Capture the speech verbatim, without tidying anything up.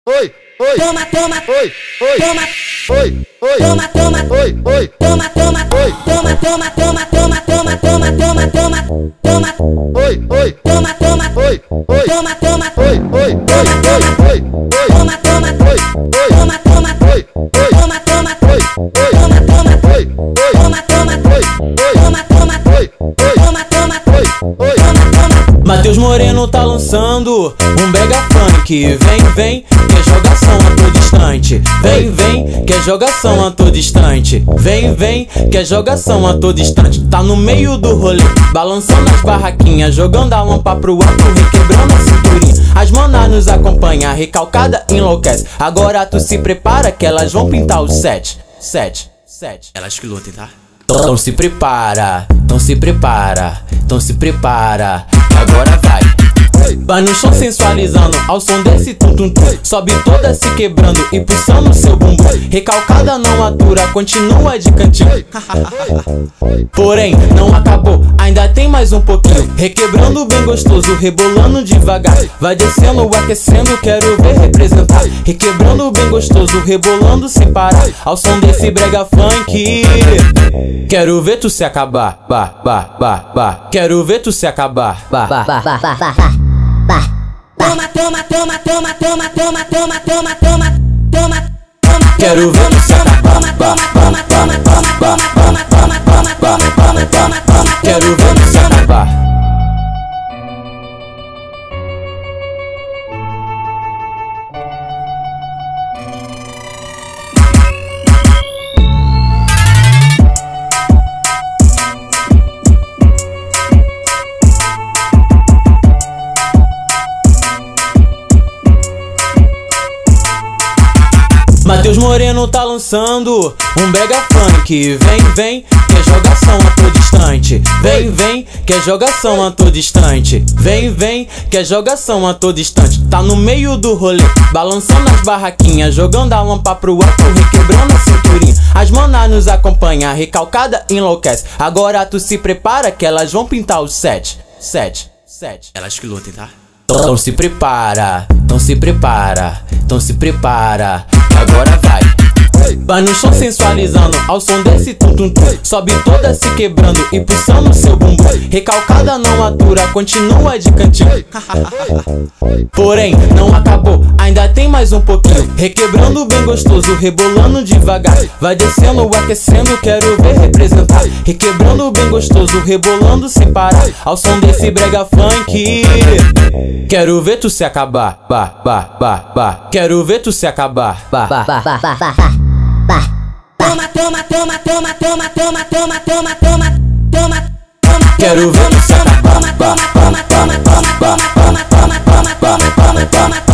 oi, oi, toma, toma, oi, oi, toma, oi, oi, toma, toma, oi, oi, toma, toma, oi, toma, toma, toma, toma, toma, toma, toma, toma, toma, oi, oi, toma, toma, oi, oi, toma, toma, oi, oi, oi, oi, oi, toma, toma, oi, oi, toma, toma, oi, oi, toma, toma, oi, toma, toma, oi, oi, toma, toma, oi, toma, toma, oi, oi, toma, toma, oi, oi. toma, toma. Matheus Moreno tá lançando um brega funk. Vem, vem, quer jogação a todo instante. Vem, vem, quer jogação a todo instante. Vem, vem, quer jogação a todo instante. Tá no meio do rolê, balançando as barraquinhas, jogando a lampa pro alto, requebrando a cinturinha. As manas nos acompanham, recalcada enlouquece. Agora tu se prepara que elas vão pintar os sete. Sete, sete. Elas que lutem, tá? Então se prepara, então se prepara, então se prepara, que agora vai. Vai no chão sensualizando ao som desse tum tum tum. Sobe toda se quebrando e pulsando seu bumbum. Recalcada não atura, continua de cantinho. Porém, não acabou, ainda tem mais um pouquinho. Requebrando bem gostoso, rebolando devagar. Vai descendo, aquecendo, quero ver representar. Requebrando bem gostoso, rebolando sem parar. Ao som desse brega funk. Quero ver tu se acabar, bah, bah, bah, bah. Quero ver tu se acabar, bah, bah, bah, bah, bah, bah, bah. Toma, toma, toma, toma, toma, toma, toma, toma, toma, toma, toma. Quero ver tu se acabar, bah, bah, bah, bah, bah, bah, bah, bah, bah, bah, bah. Quero ver tu se acabar. Matheus Moreno tá lançando um brega funk. Vem, vem, quer jogação a todo instante. Vem, vem, quer jogação a todo instante. Vem, vem, quer jogação a todo instante. Tá no meio do rolê, balançando as barraquinhas, jogando a lampa pro alto, requebrando a cinturinha. As manas nos acompanham, recalcada enlouquece. Agora tu se prepara que elas vão pintar os sete. Sete, sete. Elas que lutem, tá? Então se prepara, então se prepara, então se prepara, que agora vai. Vai no chão sensualizando ao som desse tum tum tum. Sobe toda se quebrando e pulsando seu bumbum. Recalcada não atura, continua de cantinho. Porém, não acabou, ainda tem mais um pouquinho. Requebrando bem gostoso, rebolando devagar. Vai descendo, aquecendo, quero ver representar. Requebrando bem gostoso, rebolando sem parar. Ao som desse brega funk. Quero ver tu se acabar, bah, bah, bah, bah. Quero ver tu se acabar, bah, bah, bah, bah, bah, bah. Toma, toma, toma, toma, toma, toma, toma, toma, toma, toma, toma. Quero ver tu se acabar, bah, bah, bah, bah, bah, bah, bah, bah, bah, bah, bah, bah.